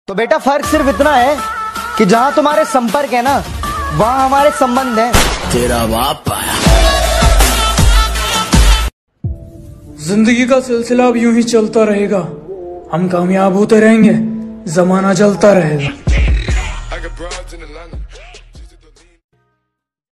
तो बेटा फर्क सिर्फ इतना है कि जहां तुम्हारे संपर्क है ना वहां हमारे संबंध है। तेरा बाप आया। जिंदगी का सिलसिला अब यूं ही चलता रहेगा, हम कामयाब होते रहेंगे, जमाना चलता रहेगा।